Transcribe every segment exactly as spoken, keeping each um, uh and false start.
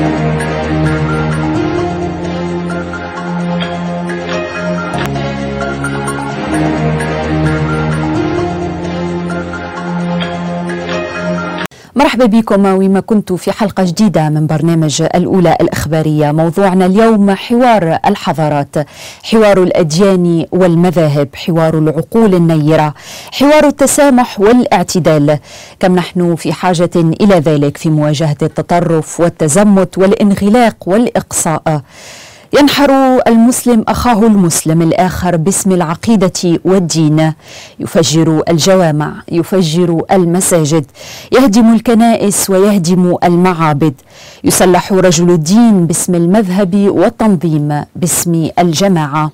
مرحبا بكم وما كنت في حلقة جديدة من برنامج الأولى الإخبارية. موضوعنا اليوم حوار الحضارات، حوار الأديان والمذاهب، حوار العقول النيرة، حوار التسامح والاعتدال. كم نحن في حاجة إلى ذلك في مواجهة التطرف والتزمت والانغلاق والإقصاء. ينحر المسلم أخاه المسلم الآخر باسم العقيدة والدين، يفجر الجوامع، يفجر المساجد، يهدم الكنائس ويهدم المعابد، يسلح رجل الدين باسم المذهب والتنظيم باسم الجماعة.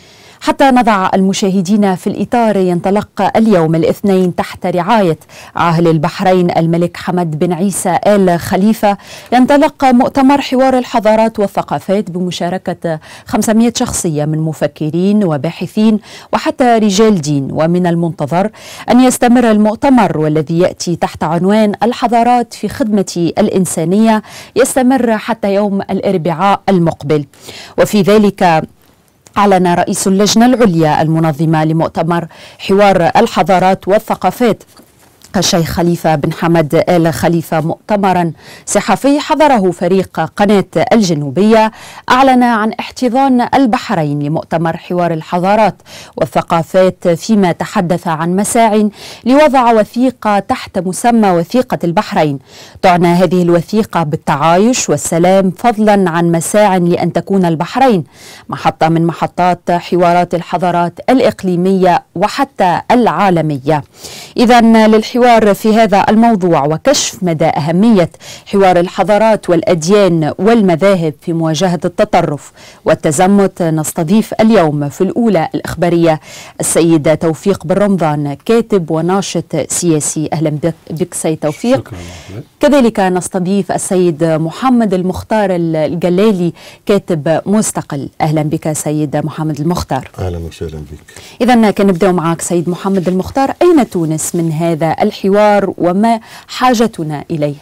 حتى نضع المشاهدين في الإطار، ينطلق اليوم الاثنين تحت رعاية عاهل البحرين الملك حمد بن عيسى آل خليفة، ينطلق مؤتمر حوار الحضارات والثقافات بمشاركة خمسمائة شخصية من مفكرين وباحثين وحتى رجال دين. ومن المنتظر أن يستمر المؤتمر والذي يأتي تحت عنوان الحضارات في خدمة الإنسانية، يستمر حتى يوم الأربعاء المقبل. وفي ذلك أعلن رئيس اللجنة العليا المنظمة لمؤتمر حوار الحضارات والثقافات الشيخ خليفة بن حمد آل خليفة مؤتمرا صحفي حضره فريق قناة الجنوبية، أعلن عن احتضان البحرين لمؤتمر حوار الحضارات والثقافات، فيما تحدث عن مساع لوضع وثيقة تحت مسمى وثيقة البحرين. تعنى هذه الوثيقة بالتعايش والسلام، فضلا عن مساع لأن تكون البحرين محطة من محطات حوارات الحضارات الإقليمية وحتى العالمية. إذن للحوار في هذا الموضوع وكشف مدى أهمية حوار الحضارات والأديان والمذاهب في مواجهة التطرف والتزمت، نستضيف اليوم في الأولى الإخبارية السيد توفيق بن رمضان، كاتب وناشط سياسي. أهلا بك سيد توفيق. شكرا. كذلك نستضيف السيد محمد المختار الجلالي، كاتب مستقل. أهلا بك سيد محمد المختار. أهلا وسهلا بك. إذا كنبدأ معك سيد محمد المختار، أين تونس من هذا الحوار وما حاجتنا إليه؟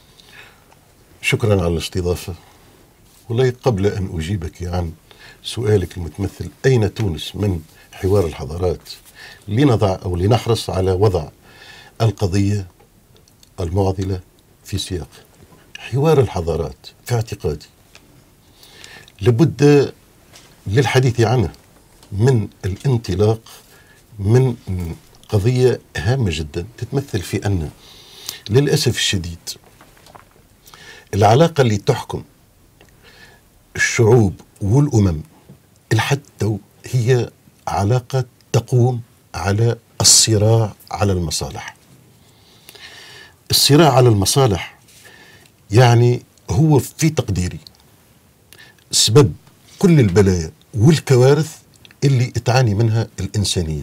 شكرا على الاستضافة. والله قبل أن أجيبك عن سؤالك المتمثل أين تونس من حوار الحضارات، لنضع أو لنحرص على وضع القضية المعضلة في سياق حوار الحضارات. في اعتقادي لابد للحديث عنه من الانطلاق من قضية هامة جدا تتمثل في أن للأسف الشديد العلاقة اللي تحكم الشعوب والأمم الحد تو هي علاقة تقوم على الصراع على المصالح. الصراع على المصالح يعني هو في تقديري سبب كل البلايا والكوارث اللي تعاني منها الإنسانية.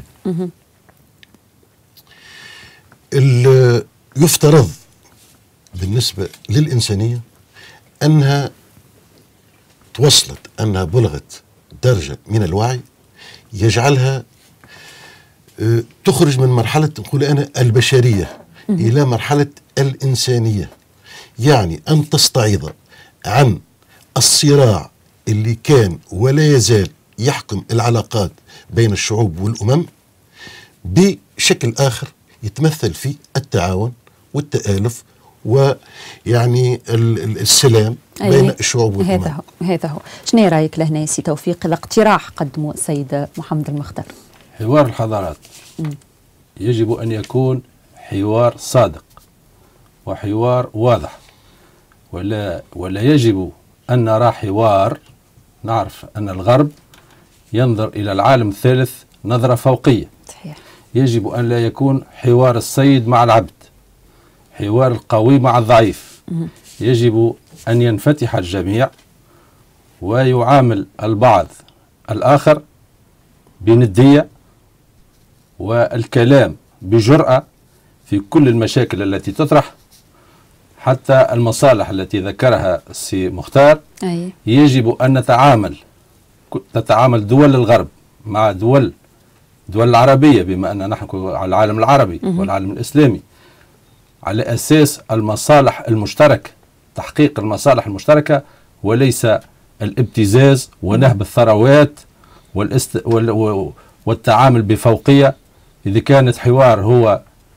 يفترض بالنسبة للإنسانية أنها توصلت، أنها بلغت درجة من الوعي يجعلها تخرج من مرحلة نقول أنا البشرية إلى مرحلة الإنسانية، يعني أن تستعيض عن الصراع اللي كان ولا يزال يحكم العلاقات بين الشعوب والأمم بشكل آخر يتمثل في التعاون والتآلف ويعني السلام بين أيه. الشعوب والأمم. هذا هو هذا هو شنو رايك لهنا سي توفيق الاقتراح قدمه السيد محمد المختار؟ حوار الحضارات م. يجب أن يكون حوار صادق وحوار واضح، ولا ولا يجب أن نرى حوار. نعرف أن الغرب ينظر إلى العالم الثالث نظرة فوقية. صحيح. يجب أن لا يكون حوار السيد مع العبد، حوار القوي مع الضعيف. م. يجب أن ينفتح الجميع ويعامل البعض الآخر بندية والكلام بجرأة في كل المشاكل التي تطرح، حتى المصالح التي ذكرها السي مختار. أي. يجب أن نتعامل تتعامل دول الغرب مع دول دول العربية، بما أننا نحكي على العالم العربي والعالم الإسلامي، على أساس المصالح المشتركة تحقيق المصالح المشتركة وليس الابتزاز ونهب الثروات والاست... وال... والتعامل بفوقية. إذا كان الحوار هو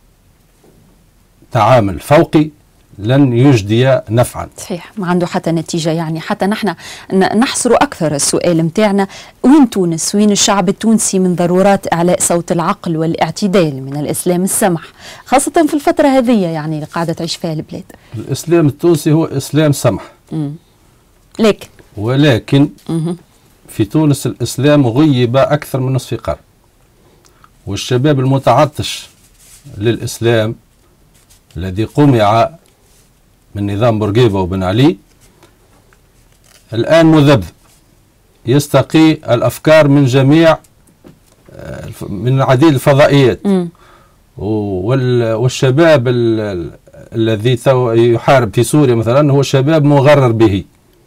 تعامل فوقي لن يجدي نفعا. صحيح، ما عنده حتى نتيجة. يعني حتى نحن نحصر أكثر السؤال متاعنا، وين تونس، وين الشعب التونسي من ضرورات إعلاء صوت العقل والاعتدال من الإسلام السمح، خاصة في الفترة هذه يعني اللي قاعدة تعيش فيها البلاد. الإسلام التونسي هو إسلام سمح. مم. لكن ولكن مم. في تونس الإسلام غيب أكثر من نصف قرن، والشباب المتعطش للإسلام الذي قمع من نظام بورقيبة وبن علي الآن مذبذب، يستقي الأفكار من جميع من عديد الفضائيات. م. والشباب الذي يحارب في سوريا مثلا هو شباب مغرر به،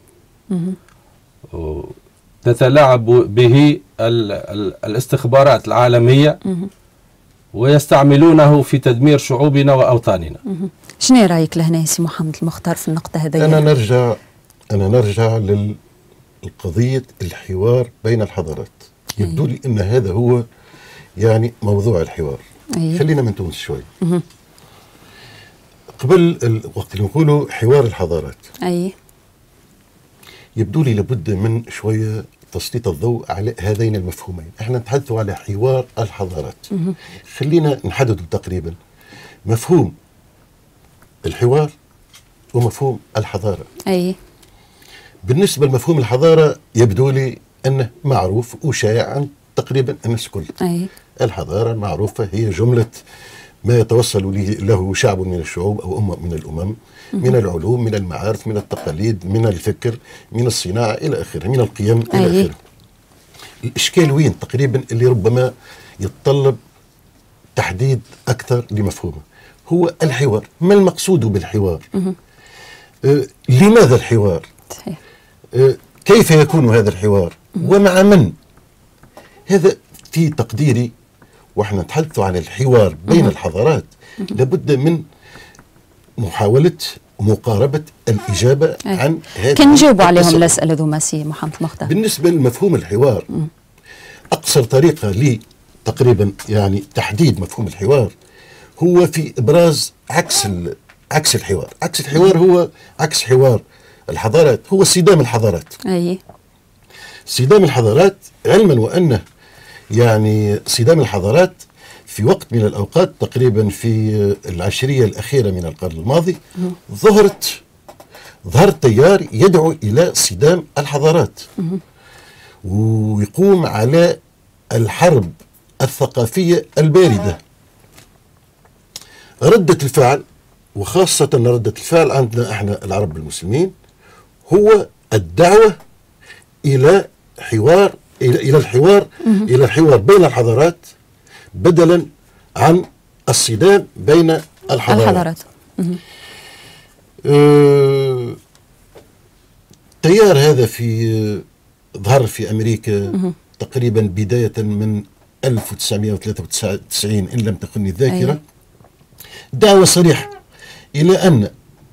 تتلاعب به الاستخبارات العالمية ويستعملونه في تدمير شعوبنا وأوطاننا. شنو رأيك لهنا سي محمد المختار في النقطة هذه؟ أنا نرجع أنا نرجع للقضية الحوار بين الحضارات. يبدو لي أن هذا هو يعني موضوع الحوار. أيه. خلينا من تونس شوي. مه. قبل الوقت اللي نقولوا حوار الحضارات، أيه. يبدو لي لابد من شوية تسليط الضوء على هذين المفهومين. احنا نتحدث على حوار الحضارات. مه. خلينا نحدد تقريبا مفهوم الحوار ومفهوم الحضارة. أي. بالنسبة لمفهوم الحضارة يبدو لي أنه معروف وشائع عند تقريبا الناس الكل. أي. الحضارة معروفة هي جملة ما يتوصل له شعب من الشعوب أو أمة من الأمم، من العلوم، من المعارف، من التقاليد، من الفكر، من الصناعة إلى آخره، من القيم إلى أي. آخره. الإشكال وين تقريبا اللي ربما يتطلب تحديد أكثر لمفهومه هو الحوار. ما المقصود بالحوار؟ آه لماذا الحوار؟ آه كيف يكون هذا الحوار؟ ومع من؟ هذا في تقديري، وإحنا نتحدث عن الحوار بين الحضارات لابد من محاولة مقاربة الإجابة أي. عن هذا. كان نجاوبوا عليهم الأسئلة ذو سي محمد المختار. بالنسبة لمفهوم الحوار، م. أقصر طريقة لي تقريبا يعني تحديد مفهوم الحوار هو في إبراز عكس عكس الحوار. عكس الحوار هو عكس حوار الحضارات، هو صدام الحضارات. أي. صدام الحضارات، علما وأنه يعني صدام الحضارات في وقت من الأوقات تقريبا في العشرية الأخيرة من القرن الماضي م. ظهرت ظهر تيار يدعو إلى صدام الحضارات م. ويقوم على الحرب الثقافية الباردة. ردة الفعل، وخاصة ردة الفعل عندنا احنا العرب المسلمين، هو الدعوة إلى حوار إلى إلى الحوار مه. إلى الحوار بين الحضارات بدلا عن الصدام بين الحضارات. الحضارات. اه التيار هذا في ظهر في أمريكا مه. تقريبا بداية من ألف وتسعمائة وثلاثة وتسعين إن لم تخني الذاكرة. أيه. دعوة صريحة إلى أن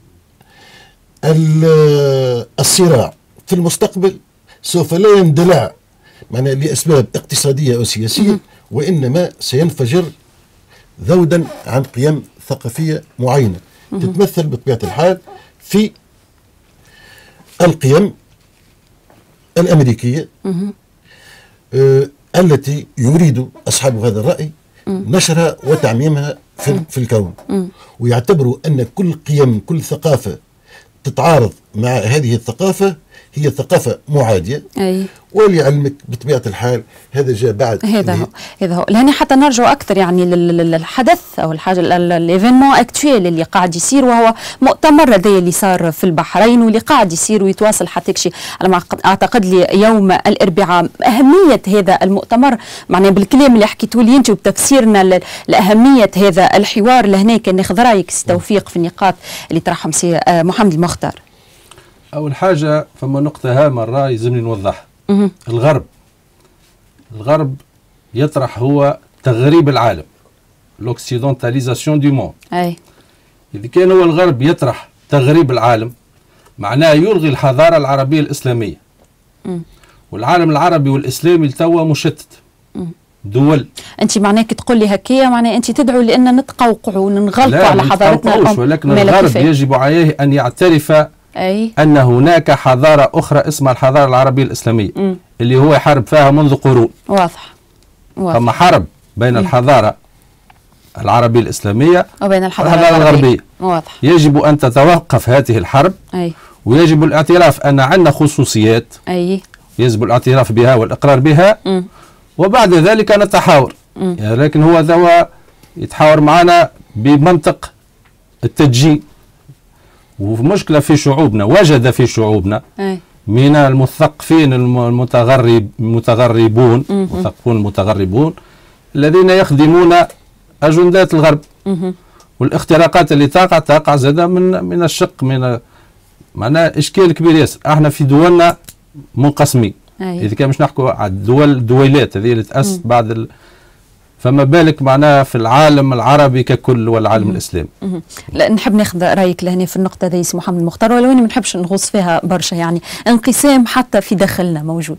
الصراع في المستقبل سوف لا يندلع معناه لأسباب اقتصادية أو سياسية، وإنما سينفجر ذودا عن قيم ثقافية معينة تتمثل بطبيعة الحال في القيم الأمريكية آه التي يريد أصحاب هذا الرأي نشرها وتعميمها في, في الكون، ويعتبروا أن كل قيم كل ثقافة تتعارض مع هذه الثقافة هي ثقافة معادية. أي. ولعلمك بطبيعة الحال هذا جاء بعد هذا هو هذا هو لهنا حتى نرجع أكثر يعني للحدث أو الحاجة الإيفينمون أكتويل اللي قاعد يصير، وهو مؤتمر هذا اللي صار في البحرين واللي قاعد يصير ويتواصل حتى شيء على ما أعتقد لي يوم الأربعاء. أهمية هذا المؤتمر معناه بالكلام اللي حكيتوا لي أنت وبتفسيرنا لأهمية هذا الحوار لهنا، كان ناخذ رأيك توفيق في النقاط اللي طرحهم سي محمد المختار. أول حاجة فما نقطة هامة مرة يلزمني نوضحها. الغرب الغرب يطرح هو تغريب العالم، l'occidentalisation du monde. أي. إذا كان هو الغرب يطرح تغريب العالم معناه يلغي الحضارة العربية الإسلامية. م. والعالم العربي والإسلامي توا مشتت. م. دول. أنت معناك تقول لي هكية، معناه أنت تدعو لأن نتقوقعوا وننغلقوا على حضارتنا الأم. ولكن الغرب يجب عليه أن يعترف أي. أن هناك حضارة أخرى اسمها الحضارة العربية الإسلامية. م. اللي هو يحارب فيها منذ قرون. واضح. واضح. فما حرب بين م. الحضارة العربية الإسلامية وبين الحضارة الغربية. الغربية. واضح. يجب أن تتوقف هذه الحرب. أي. ويجب الاعتراف أن عندنا خصوصيات. أي. يجب الاعتراف بها والإقرار بها. م. وبعد ذلك نتحاور. يعني لكن هو ذو يتحاور معنا بمنطق التدجين. ومشكلة في شعوبنا، وجد في شعوبنا أي. من المثقفين المتغرب المتغربون مثقفون المتغربون الذين يخدمون أجندات الغرب. م. والاختراقات اللي تقع تقع زادة من من الشق من معناه إشكال كبير ياسر. احنا في دولنا منقسمين. إذا كان مش نحكوا على الدول الدويلات هذه اللي تأسست بعد ال... فما بالك معناها في العالم العربي ككل والعالم الإسلامي. لا نحب ناخذ رايك لهنا في النقطه هذه سي محمد المختار، ولو اني ما نحبش نغوص فيها برشا. يعني انقسام حتى في داخلنا موجود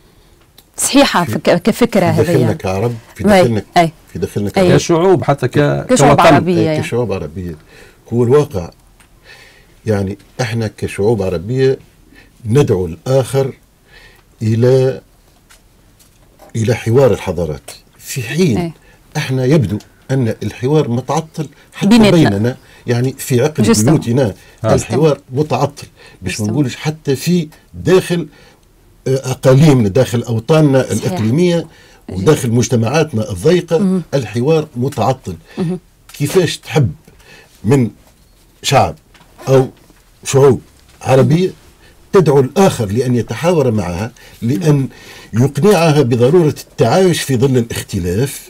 صحيحه في كفكره هذه، في داخلنا كعرب، في داخلنا أي. في داخلنا كعرب. كشعوب حتى ك... كشعوب عربيه يعني. كشعوب عربيه هو الواقع. يعني احنا كشعوب عربيه ندعو الآخر إلى إلى حوار الحضارات، في حين أي. احنا يبدو أن الحوار متعطل حتى بينتنا. بيننا، يعني في عقل بيوتنا الحوار متعطل، باش ما نقولش حتى في داخل أقاليمنا، داخل أوطاننا صحيح. الإقليمية وداخل مجتمعاتنا الضيقة مم. الحوار متعطل. مم. كيفاش تحب من شعب أو شعوب عربية تدعو الآخر لأن يتحاور معها، لأن يقنعها بضرورة التعايش في ظل الاختلاف،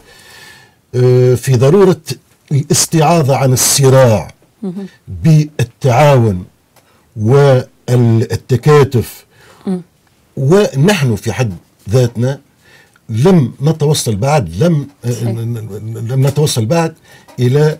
في ضرورة الاستعاضة عن الصراع بالتعاون والتكاتف. ونحن في حد ذاتنا لم نتوصل بعد لم لم نتوصل بعد إلى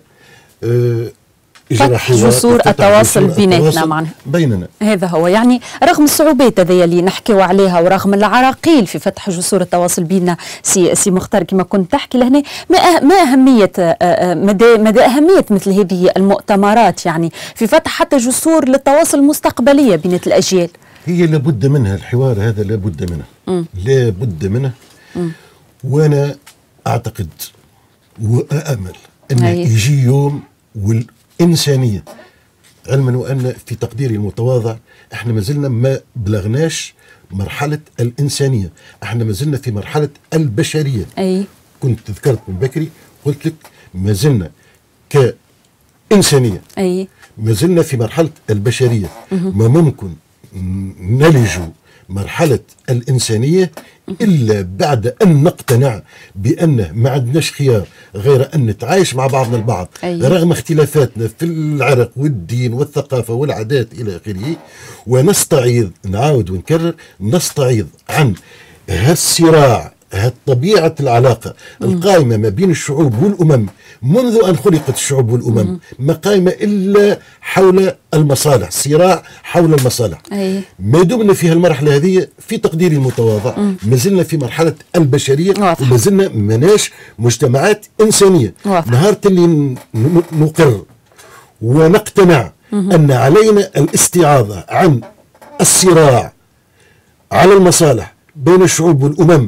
فتح جسور التواصل بيناتنا معنا بيننا. هذا هو يعني رغم الصعوبات هذه اللي نحكيو عليها ورغم العراقيل في فتح جسور التواصل بيننا سي سي مختار كما كنت تحكي لهنا، ما ما اهميه مدى مدى اهميه مثل هذه المؤتمرات يعني في فتح حتى جسور للتواصل المستقبليه بين الاجيال؟ هي لابد منها، الحوار هذا لابد منه م. لابد منه. م. وانا اعتقد وأأمل أن يجي يوم والإنسانية، علما وأن في تقديري المتواضع احنا ما زلنا ما بلغناش مرحلة الإنسانية، احنا ما زلنا في مرحلة البشرية. أي. كنت ذكرت من بكري قلت لك ما زلنا كإنسانية. أي. ما زلنا في مرحلة البشرية. ما ممكن نلج مرحلة الإنسانية إلا بعد أن نقتنع بأنه ما عندناش خيار غير أن نتعايش مع بعضنا البعض. أيه. رغم اختلافاتنا في العرق والدين والثقافة والعادات إلى آخره، ونستعيض نعاود ونكرر نستعيض عن هالصراع، طبيعة العلاقة مم. القائمة ما بين الشعوب والأمم منذ أن خلقت الشعوب والأمم مم. ما قائمة إلا حول المصالح، صراع حول المصالح. أيه. ما دمنا في هالمرحلة هذه في تقديري المتواضع ما زلنا في مرحلة البشرية، وما زلنا مناش مجتمعات إنسانية. واضح. نهار اللي نقر ونقتنع مم. أن علينا الاستعاضة عن الصراع على المصالح بين الشعوب والأمم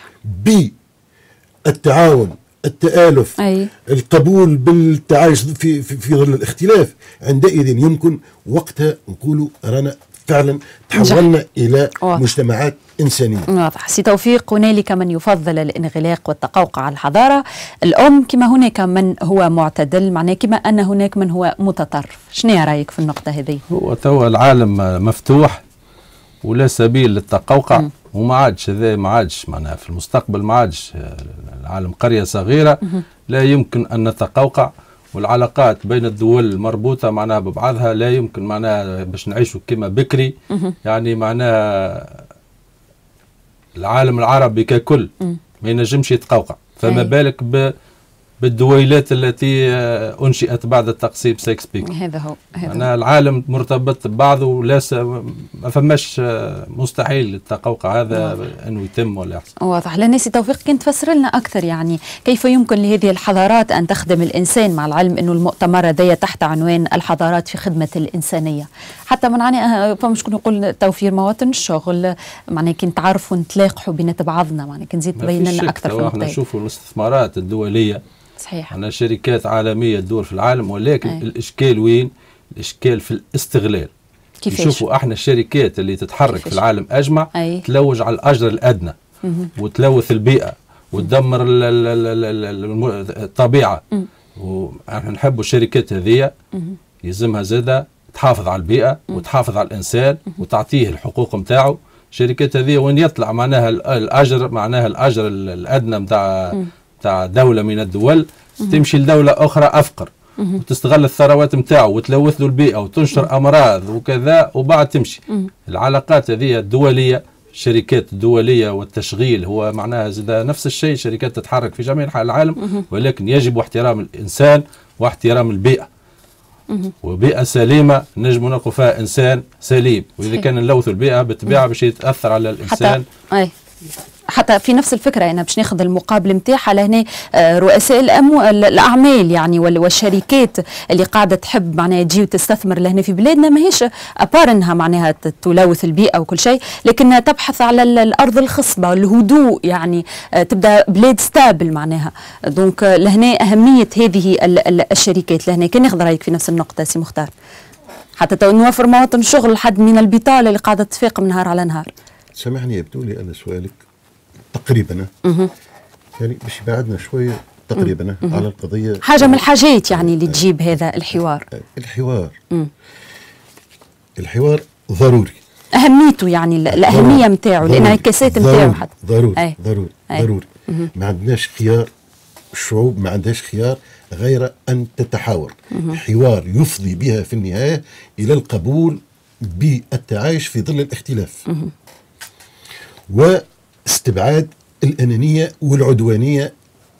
بالتعاون، التآلف، أي. القبول بالتعايش في, في, في ظل الاختلاف، عندئذ يمكن وقتها نقولوا رانا فعلا تحولنا إلى واضح. مجتمعات إنسانية. واضح. سي توفيق، هنالك من يفضل الانغلاق والتقوقع على الحضارة الأم، كما هناك من هو معتدل، معناه كما أن هناك من هو متطرف. شنو رأيك في النقطة هذه؟ هو توا العالم مفتوح ولا سبيل للتقوقع، م. وما عادش هذا ما عادش معناها في المستقبل، ما عادش العالم قرية صغيرة م. لا يمكن أن نتقوقع، والعلاقات بين الدول المربوطة معناها ببعضها لا يمكن معناها باش نعيشوا كما بكري. م. يعني معناها العالم العربي ككل م. ما ينجمش يتقوقع، فما أي. بالك بالدويلات التي أنشئت بعد التقسيم سايكس بيكو. هذا هو هذا أنا العالم مرتبط ببعضه ولا ما فماش مستحيل التقوقع هذا واضح. أنه يتم ولا يحصل. واضح. لناسي توفيق كنت تفسر لنا أكثر يعني كيف يمكن لهذه الحضارات أن تخدم الإنسان، مع العلم أنه المؤتمر هذايا تحت عنوان الحضارات في خدمة الإنسانية، حتى من عني فما شكون يقول توفير مواطن الشغل، معناه كي نتعرفوا نتلاقحوا بينات بعضنا، معناه كي نزيد تبين لنا أكثر في النقطة. احنا نشوفوا الاستثمارات الدولية صحيح، أنا شركات عالمية تدور في العالم، ولكن أي. الإشكال وين؟ الإشكال في الاستغلال. كيفاش؟ نشوفوا احنا الشركات اللي تتحرك كيفاش؟ في العالم أجمع أي. تلوج على الأجر الأدنى مه. وتلوث البيئة وتدمر الطبيعة، ونحن نحبوا الشركات هذه يلزمها زادة تحافظ على البيئة مه. وتحافظ على الإنسان مه. وتعطيه الحقوق متاعه. الشركات هذه وين يطلع معناها الأجر، معناها الأجر الأدنى متاع تاع دولة من الدول مم. تمشي لدولة أخرى أفقر مم. وتستغل الثروات متاعه وتلوث له البيئة وتنشر أمراض وكذا وبعد تمشي. مم. العلاقات هذه الدولية، الشركات الدولية والتشغيل هو معناها زي نفس الشيء، شركات تتحرك في جميع أنحاء العالم مم. ولكن يجب احترام الإنسان واحترام البيئة مم. وبيئة سليمة نجم نلقوا فيها إنسان سليم، وإذا كان نلوث البيئة بالطبيعة باش يتأثر على الإنسان. حتى أي. حتى في نفس الفكرة أنا باش ناخذ المقابل نتاعها لهنا رؤساء الأموال الأعمال يعني والشركات اللي قاعدة تحب معناها تجي وتستثمر لهنا في بلادنا، ماهيش أبارنها معناها تلوث البيئة وكل شيء، لكنها تبحث على الأرض الخصبة، الهدوء، يعني تبدأ بلاد ستابل معناها. دونك لهنا أهمية هذه الشركات. لهنا كان ناخذ رأيك في نفس النقطة سي مختار، حتى نوفر مواطن شغل لحد من البطالة اللي قاعدة تفاق من نهار على نهار. سامحني يبدو لي أنا سؤالك تقريبا أه. يعني باش يبعدنا شويه تقريبا أه. على القضيه، حاجه من الحاجات يعني اللي تجيب هذا الحوار. الحوار مم. الحوار ضروري، اهميته يعني الاهميه نتاعو، الانعكاسات نتاعو حتى ضروري أي. ضروري أي. ضروري مم. ما عندناش خيار، الشعوب ما عندهاش خيار غير ان تتحاور. مم. حوار يفضي بها في النهايه الى القبول بالتعايش في ظل الاختلاف مم. واستبعاد الأنانية والعدوانية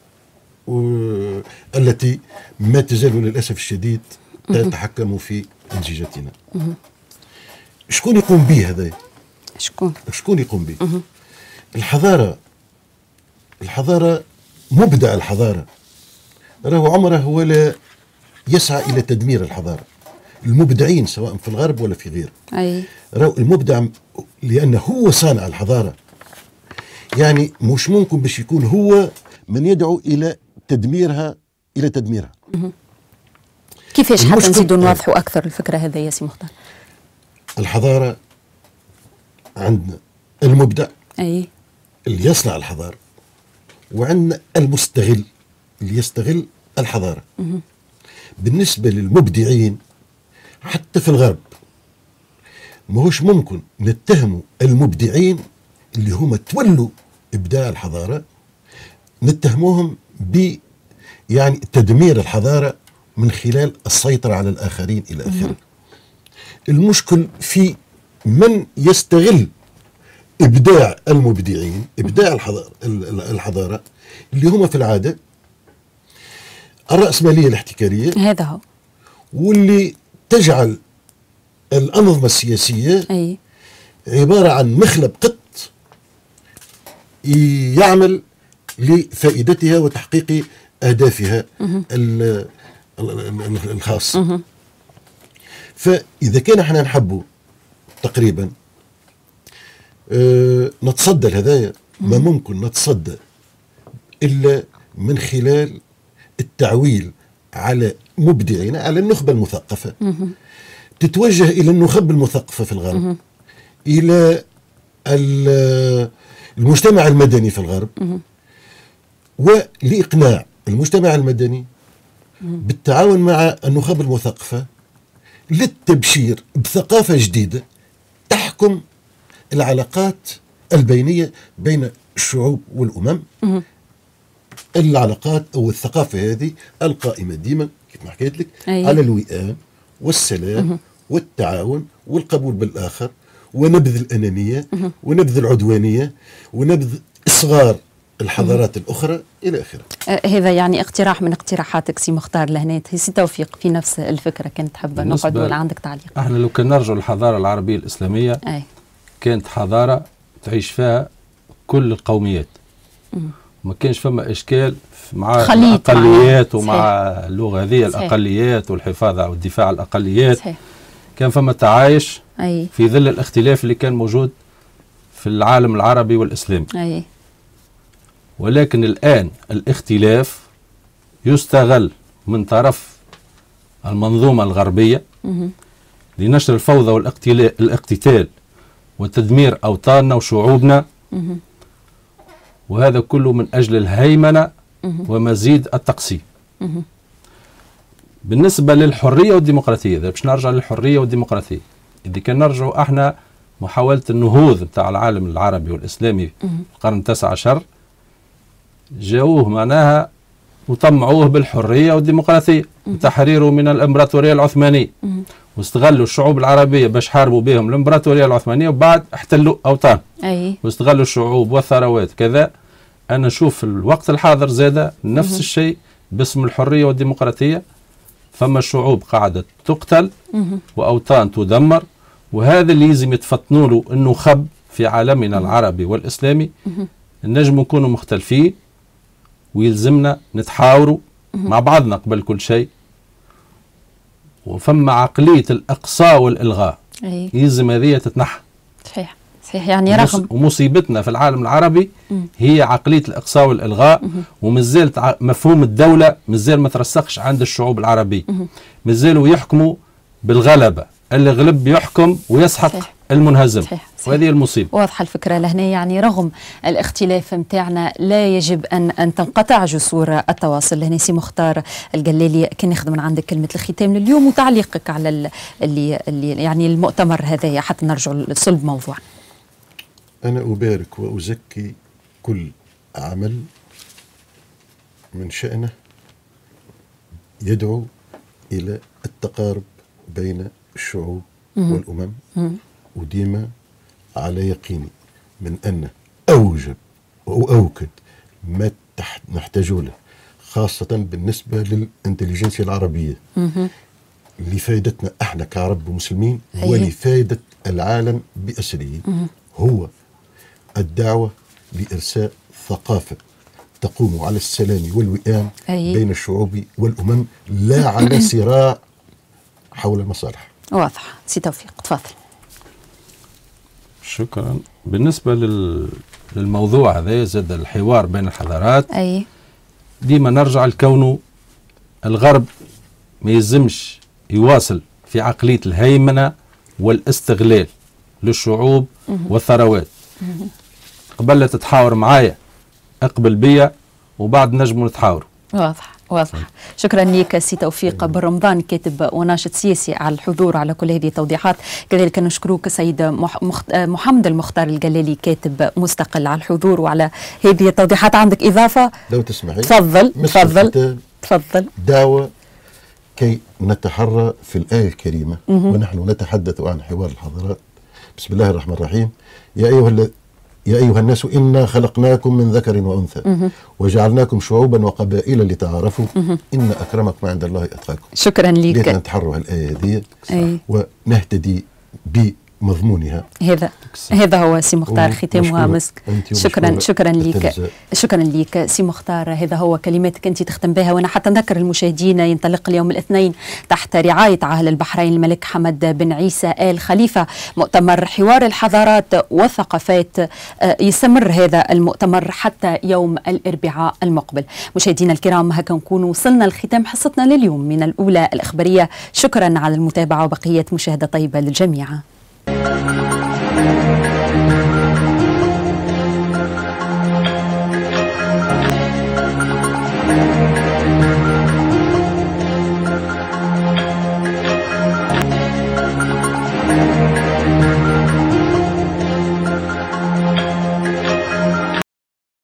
التي ما تزال للأسف الشديد تتحكم في أنسجتنا. شكون يقوم به هذا؟ شكون؟ شكون يقوم به؟ الحضارة، الحضارة مبدع الحضارة راهو عمره ولا يسعى إلى تدمير الحضارة. المبدعين سواء في الغرب ولا في غيره أي. راهو المبدع لأنه هو صانع الحضارة، يعني مش ممكن باش يكون هو من يدعو إلى تدميرها إلى تدميرها. كيفاش حتى نزيدوا نوضحوا أكثر الفكرة هذه يا سي مختار؟ الحضارة عندنا المبدع أي. اللي يصنع الحضارة، وعندنا المستغل اللي يستغل الحضارة. مه. بالنسبة للمبدعين حتى في الغرب ماهوش ممكن نتهموا المبدعين اللي هم تولوا إبداع الحضارة نتهموهم ب يعني تدمير الحضارة من خلال السيطرة على الآخرين إلى آخره. المشكل في من يستغل إبداع المبدعين، إبداع الحضارة, الحضارة اللي هم في العادة الرأسمالية الاحتكارية، هذا هو، واللي تجعل الأنظمة السياسية أي. عبارة عن مخلب قط يعمل لفائدتها وتحقيق أهدافها الخاصة. فإذا كان احنا نحبوا تقريبا اه نتصدى لهذايا، ما ممكن نتصدى إلا من خلال التعويل على مبدعين، على النخبة المثقفة تتوجه إلى النخب المثقفة في الغرب، إلى المجتمع المدني في الغرب، ولإقناع المجتمع المدني بالتعاون مع النخب المثقفة للتبشير بثقافة جديدة تحكم العلاقات البينية بين الشعوب والأمم. العلاقات أو الثقافة هذه القائمة ديما كيف ما حكيت لك أيه. على الوئام والسلام مه. والتعاون والقبول بالآخر ونبذ الأنانية مه. ونبذ العدوانية ونبذ إصغار الحضارات الأخرى إلى آخره. آه هذا يعني اقتراح من اقتراحاتك سي مختار لهنات. سي توفيق في نفس الفكرة كانت تحب نقعد ولا عندك تعليق؟ احنا لو كان نرجع للحضارة العربية الإسلامية أي. كانت حضارة تعيش فيها كل القوميات، ما كانش فما إشكال مع الأقليات ومع اللغة هذه الأقليات والحفاظ على والدفاع عن الأقليات. صحيح. كان فما تعايش أي. في ظل الاختلاف اللي كان موجود في العالم العربي والإسلامي. أي. ولكن الآن الاختلاف يستغل من طرف المنظومة الغربية مه. لنشر الفوضى والاقتتال وتدمير أوطاننا وشعوبنا مه. وهذا كله من أجل الهيمنة مه. ومزيد التقسيم. مه. بالنسبة للحرية والديمقراطية، إذا باش نرجع للحرية والديمقراطية، إذا كان نرجعوا احنا محاولة النهوض بتاع العالم العربي والإسلامي في القرن التاسع عشر جاوه معناها وطمعوه بالحرية والديمقراطية وتحريره من الإمبراطورية العثمانية، واستغلوا الشعوب العربية باش حاربوا بهم الإمبراطورية العثمانية وبعد احتلوا أوطان. أي. واستغلوا الشعوب والثروات كذا. أنا نشوف في الوقت الحاضر زاد نفس مه. الشيء باسم الحرية والديمقراطية، فما الشعوب قاعدة تقتل مه. وأوطان تدمر، وهذا اللي لازم يتفطنوا له انه خب في عالمنا العربي والاسلامي. النجم نكونوا مختلفين ويلزمنا نتحاوروا مع بعضنا قبل كل شيء، وفما عقلية الإقصاء والإلغاء أي. يلزم هذه تتنحى. صحيح صحيح. يعني رغم ومصيبتنا في العالم العربي هي عقلية الإقصاء والإلغاء، ومازال مفهوم الدولة مازال ما ترسخش عند الشعوب العربية، مازالوا يحكموا بالغلبة، اللي غلب يحكم ويسحق صحيح. المنهزم. صحيح. صحيح. وهذه المصيبة. واضحة الفكرة لهنا. يعني رغم الاختلاف متاعنا لا يجب أن أن تنقطع جسور التواصل. لهنا سي مختار الجلالي كان ناخذ من عندك كلمة الختام لليوم وتعليقك على اللي, اللي يعني المؤتمر هذا حتى نرجع لصلب موضوع. أنا أبارك وأزكي كل عمل من شأنه يدعو إلى التقارب بين الشعوب مم. والأمم. مم. وديما على يقيني من أن أوجب وأوكد ما نحتاج له، خاصة بالنسبة للإنتليجنسيا العربية مم. لفائدتنا احنا كعرب ومسلمين ولفائدة العالم بأسره، مم. هو الدعوة لإرساء ثقافة تقوم على السلام والوئام أيه. بين الشعوب والأمم، لا على صراع حول المصالح. واضح. سي توفيق تفضل. شكرا. بالنسبة لل... للموضوع هذا زاد الحوار بين الحضارات أي. ديما نرجع لكونه الغرب ما يلزمش يواصل في عقلية الهيمنة والاستغلال للشعوب مه. والثروات. مه. قبل لا تتحاور معايا اقبل بيا وبعد نجموا نتحاوروا. واضح واضح. شكرا لك سي توفيق بن رمضان كاتب وناشط سياسي على الحضور على كل هذه التوضيحات. كذلك نشكرك سيد مخت... محمد المختار الجلالي كاتب مستقل على الحضور وعلى هذه التوضيحات. عندك إضافة لو تسمحي؟ تفضل تفضل تفضل. دعوة كي نتحرى في الآية الكريمة مه. ونحن نتحدث عن حوار الحضارات. بسم الله الرحمن الرحيم. يا أيها الذين يا أيها الناس إنا خلقناكم من ذكر وأنثى مه. وجعلناكم شعوبا وقبائل لتعارفوا مه. إن أكرمكم عند الله أتقاكم. شكرا لك. ليتنا نتحروا على الآية دي ونهتدي بمضمونها. هذا هذا هو سي مختار ختامها مسك. شكرا شكرا لك شكرا لك سي مختار. هذا هو كلماتك أنت تختم بها. وأنا حتى نذكر المشاهدين ينطلق اليوم الاثنين تحت رعاية عاهل البحرين الملك حمد بن عيسى آل خليفة مؤتمر حوار الحضارات والثقافات. يستمر هذا المؤتمر حتى يوم الأربعاء المقبل. مشاهدينا الكرام هكا نكون وصلنا لختام حصتنا لليوم من الأولى الإخبارية. شكرا على المتابعة وبقية مشاهدة طيبة للجميع. Thank you.